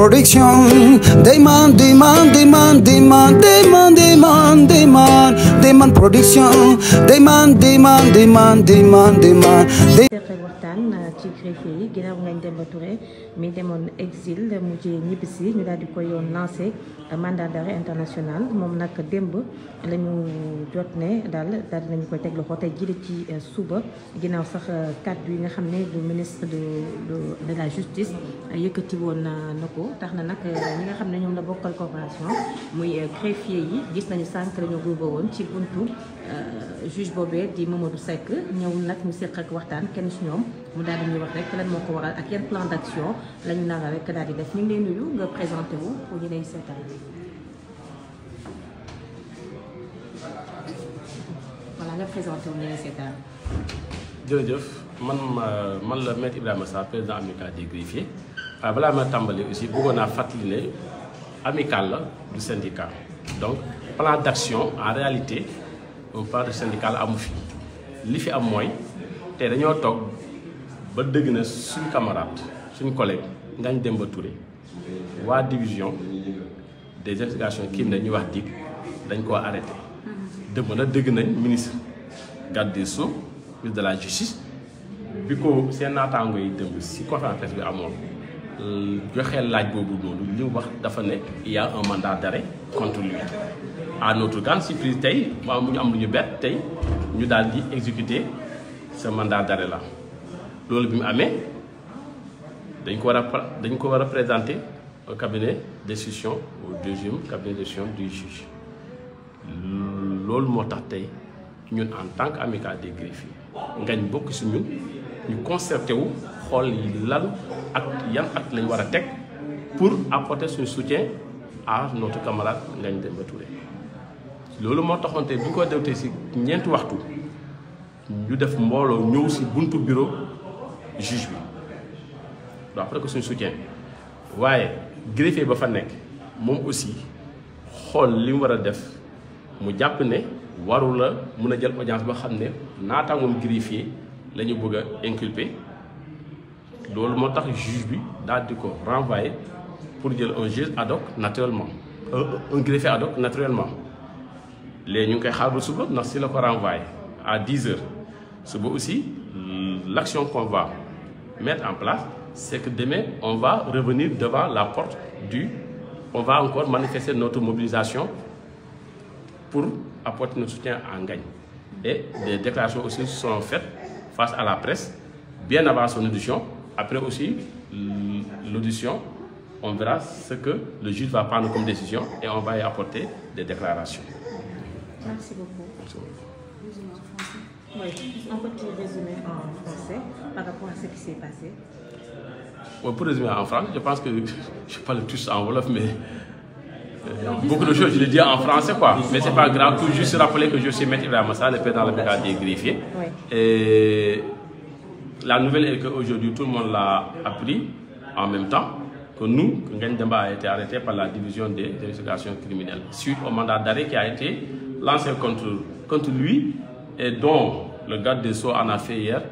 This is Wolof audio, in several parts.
Production, demand production, demand. waxtaan ci greffier yi ginnaaw Ngagne Demba Touré mi demoon exil mujjee ñibbisi ñu daal di koy yoon lancé mandat d'arrêt international moom nag démb la ñu jot ne daal dinañu koy teg loxo tey jii ci suba ginnaaw sax kàddu yi nga xam ne du ministre de la justice yëkkati woon na ko tax na nag ñi nga xam ne ñoom la bokkal corporation muy greffier yi gis nañu sànq la ñu groupe woon ci buntu juge boobee di Mamadou Seck ñëw nag ñu seq ak waxtaan kenn si ñoom mu daal di ñuy wax rek lan moo ko waral ak yan plan d'action lañu nara rek daal di def ñu ngi lay nuyu nga présenté wu pour ñu lay seetaan. voilà nga présenté wu ñu lay seetaan. jërëjëf man la maître Ibrahima Sarr président amical des greffiers waaye balaa ma tàmbali aussi bëggoon naa fàttali ne amical la du syndicat donc plan d'action en réalité un plan de syndical amu fi li fi am mooy te dañoo toog ba dëgg na suñu camarade suñu collègue Ngagne Demba Touré waa division des investigations criminelles ñu wax DIC dañ koo arrêté dëgg na dëgg nañ ministre garde des Sceaux ministre de la justice bi ko seen naataango yi dëmb si conférence presse bi amoon joxee laaj boobu noonu li mu wax dafa ne il y a un mandat d'arrêt contre lui. À notre grande surprise tey waaw mu ñu am lu ñu bett tey ñu daal di exécuter ce mandat d'arrêt là loolu bi mu amee dañ ko war a présenter au cabinet d'instruction au deuxième cabinet d'instruction du juge loolu moo tax tey ñun en tant qu'amicale des greffiers Ngagne bokk si ñun ñu concerté wu xool lan ak yan at lañ war a teg pour apporter suñu soutien à notre camarade Ngagne Demba Touré. loolu moo taxoon tey bu ñu ko dewtee si ñeenti waxtu ñu def mbooloo ñëw si buntu bureau juge bi donc après que suñu soutien waaye greffier ba fa nekk moom aussi xool li mu war a def mu jàpp ne waru la mun a jël audience ba xam ne naataangoom greffier la ñu bëgg a inculper loolu moo tax juge bi daal di ko renvoyer pour jël un juge ad hoc naturellement un greffier ad hoc naturellement. léegi ñu ngi koy xaar ba suba ndax si la ko renvoyé à 10h suba aussi l'action qu'on va mettre en place c'est que demain on va revenir devant la porte on va encore manifester notre mobilisation pour apporter notre soutien à Ngagne et des déclarations aussi sont faites face à la presse bien avant son audition. Après aussi l'audition on verra ce que le juge va prendre comme décision et on va y apporter des déclarations. Merci beaucoup. Résumé en français. Oui, un petit résumé en français par rapport à ce qui s'est passé. Bon, pour résumer en français, je pense que je parle tous en wolof, mais beaucoup de choses je les dis en français, quoi. Mais c'est pas grave. Tout juste rappeler que je suis maître Ibrahima Sarr, le président de l'amicale des greffiers. Oui. Et la nouvelle est qu'aujourd'hui tout le monde l'a appris en même temps que nous, que Ngagne Demba a été arrêté par la division des investigations criminelles suite au mandat d'arrêt qui a été lancé contre lui et dont le garde des Sceaux en a fait hier,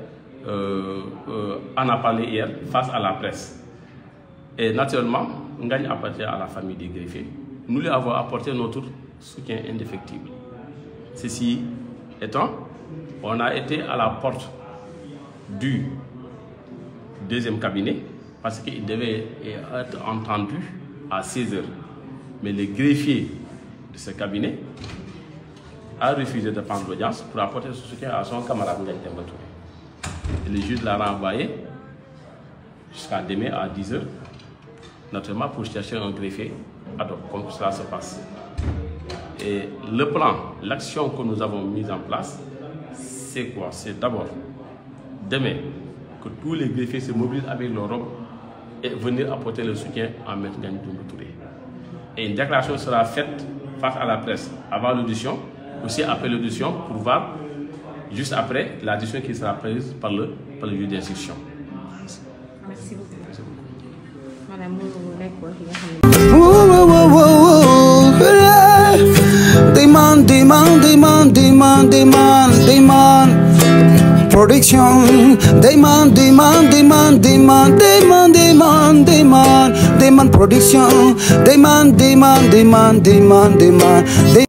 en a parlé hier face à la presse. Et naturellement, Ngagne appartient à la famille des greffiers. Nous lui avons apporté notre soutien indéfectible. Ceci étant, on a été à la porte du deuxième cabinet parce qu'il devait être entendu à 16h. Mais le greffier de ce cabinet a refusé de prendre l'audience pour apporter son soutien à son camarade Ngagne Demba Touré. Et le juge l'a renvoyé jusqu'à demain à 10h, naturellement pour chercher un greffier ad hoc, comme cela se passe. Et le plan, l'action que nous avons mise en place, c'est quoi? C'est d'abord, demain, que tous les greffiers se mobilisent avec leur robe et venir apporter le soutien à M. Ngagne Demba Touré. Et une déclaration sera faite face à la presse avant l'audition, aussi après l'audition, pour voir juste après la décision qui sera prise par le juge d'instruction. Merci beaucoup. Merci beaucoup. Madame, Production, demand production. Demand.